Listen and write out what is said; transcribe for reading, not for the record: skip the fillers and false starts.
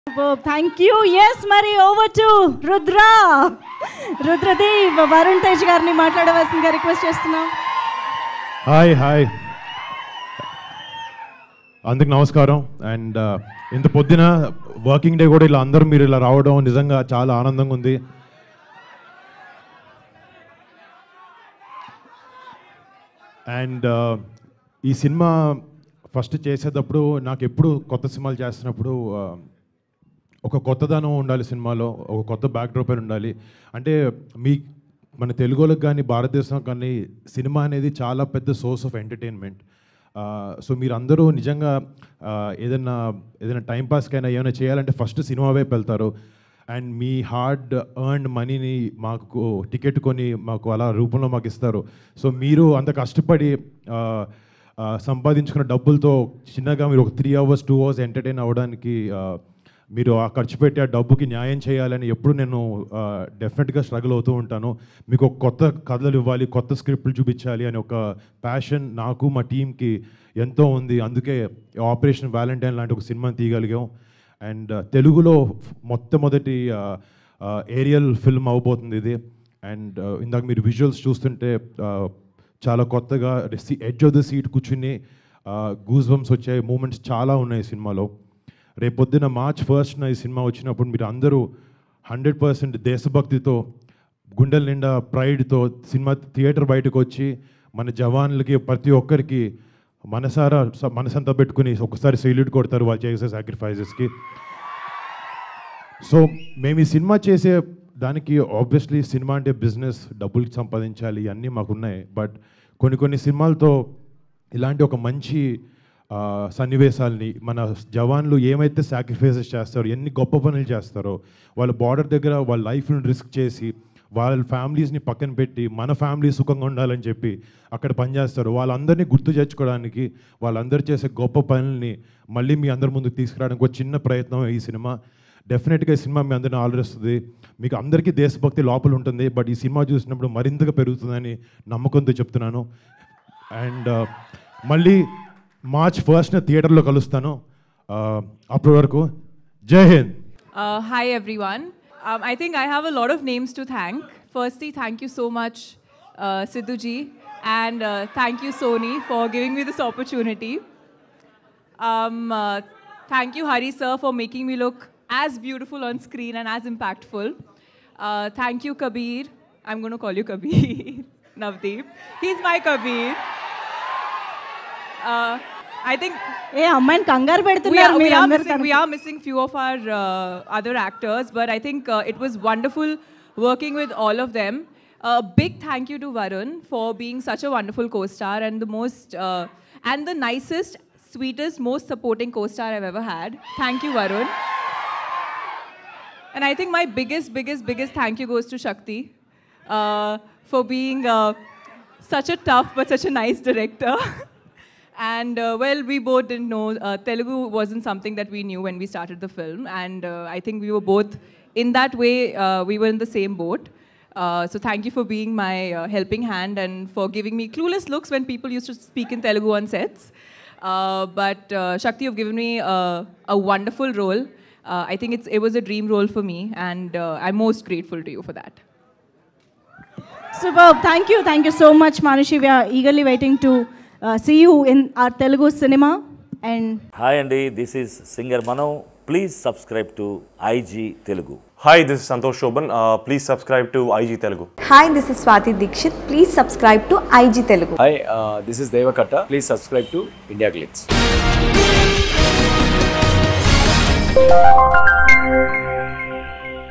Thank you. Yes, Mari, over to Rudra. Rudradev, Varun Tej గారిని మాట్లాడవలసిందిగా request చేస్తున్నాం. Hi అందరికి నమస్కారం. అండ్ ఇంత పొద్దున వర్కింగ్ డే కూడా ఇలా అందరూ మీరు ఇలా రావడం నిజంగా చాలా ఆనందంగా ఉంది. అండ్ ఈ సినిమా ఫస్ట్ చేసేటప్పుడు నాకు ఎప్పుడు కొత్త సినిమాలు చేస్తున్నప్పుడు ఒక కొత్తదనం ఉండాలి సినిమాలో, ఒక కొత్త బ్యాక్డ్రాప్ అని ఉండాలి. అంటే మన తెలుగులకు కానీ భారతదేశం కానీ సినిమా అనేది చాలా పెద్ద సోర్స్ ఆఫ్ ఎంటర్టైన్మెంట్. సో మీరు అందరూ నిజంగా ఏదైనా టైంపాస్కైనా ఏమైనా చేయాలంటే ఫస్ట్ సినిమా వైపు వెళ్తారు. అండ్ మీ హార్డ్ ఎర్న్డ్ మనీని మాకు టికెట్ కొని మాకు అలా రూపంలో మాకు ఇస్తారు. సో మీరు అంత కష్టపడి సంపాదించుకున్న డబ్బులతో చిన్నగా మీరు ఒక 3 hours 2 hours ఎంటర్టైన్ అవ్వడానికి మీరు ఆ ఖర్చు పెట్టి ఆ డబ్బుకి న్యాయం చేయాలని ఎప్పుడు నేను డెఫినెట్గా స్ట్రగుల్ అవుతూ ఉంటాను. మీకు ఒక కొత్త కథలు ఇవ్వాలి, కొత్త స్క్రిప్ట్లు చూపించాలి అని ఒక ప్యాషన్ నాకు మా టీంకి ఎంతో ఉంది. అందుకే ఆపరేషన్ వ్యాలంటైన్ లాంటి ఒక సినిమాని తీయగలిగాం. అండ్ తెలుగులో మొట్టమొదటి ఏరియల్ ఫిల్మ్ అవబోతుంది ఇది. అండ్ ఇందాక మీరు విజువల్స్ చూస్తుంటే చాలా కొత్తగా ఎడ్జ్ ఆఫ్ ద సీట్ కూర్చుని గూస్ బంప్స్ వచ్చే మూమెంట్స్ చాలా ఉన్నాయి సినిమాలో. రేపొద్దున March 1st ఈ సినిమా వచ్చినప్పుడు మీరు అందరూ 100% దేశభక్తితో గుండెల నిండా ప్రైడ్తో సినిమా థియేటర్ బయటకు వచ్చి మన జవాన్లకి ప్రతి ఒక్కరికి మనసంతా పెట్టుకుని ఒకసారి సెల్యూట్ కొడతారు వాళ్ళు చేసే సాక్రిఫైజెస్కి. సో మేము ఈ సినిమా చేసే దానికి ఆబ్వియస్లీ సినిమా అంటే బిజినెస్, డబ్బులు సంపాదించాలి అన్నీ మాకున్నాయి. బట్ కొన్ని సినిమాలతో ఇలాంటి ఒక మంచి సన్నివేశాలని మన జవాన్లు ఏమైతే సాక్రిఫైసెస్ చేస్తారో, ఎన్ని గొప్ప పనులు చేస్తారో, వాళ్ళ బార్డర్ దగ్గర వాళ్ళ లైఫ్ని రిస్క్ చేసి వాళ్ళ ఫ్యామిలీస్ని పక్కన పెట్టి మన ఫ్యామిలీ సుఖంగా ఉండాలని చెప్పి అక్కడ పనిచేస్తారు. వాళ్ళందరినీ గుర్తు తెచ్చుకోవడానికి, వాళ్ళందరూ చేసే గొప్ప పనుల్ని మళ్ళీ మీ అందరి ముందుకు తీసుకురావడానికి ఒక చిన్న ప్రయత్నం ఈ సినిమా. డెఫినెట్గా ఈ సినిమా మీ అందరిని ఆలోచిస్తుంది. మీకు అందరికీ దేశభక్తి లోపల ఉంటుంది, బట్ ఈ సినిమా చూసినప్పుడు మరింతగా పెరుగుతుందని నమ్మకంతో చెప్తున్నాను. అండ్ మళ్ళీ March 1st థియేటర్లో కలుస్తాను. అప్పటి వరకు జై Hind. Hi everyone. I think I have a lot of names to thank. Firstly, thank you so much Sidhu ji, and thank you Sony for giving me this opportunity. Thank you Hari sir for making me look as beautiful on screen and as impactful. Thank you Kabir. I'm going to call you Kabir. Navdeep. He's my Kabir. I think we are missing few of our other actors, but I think it was wonderful working with all of them. A big thank you to Varun for being such a wonderful co-star and the most and the nicest, sweetest, most supporting co-star I've ever had. Thank you, Varun. And I think my biggest thank you goes to Shakti for being such a tough but such a nice director. And well, we both didn't know Telugu wasn't something that we knew when we started the film, and I think we were both in that way we were in the same boat. So thank you for being my helping hand and for giving me clueless looks when people used to speak in Telugu on sets. But Shakti, you've given me a wonderful role. I think it was a dream role for me, and I'm most grateful to you for that. Superb. Thank you so much, Manushi. We are eagerly waiting to see you in our Telugu cinema. And hi Andy, this is singer Mano. Please subscribe to IG Telugu. Hi, this is Santosh Shoban. Please subscribe to IG Telugu. Hi, this is Swati Dikshit. Please subscribe to IG Telugu. Hi, this is Devakatta. Please subscribe to India Glitz.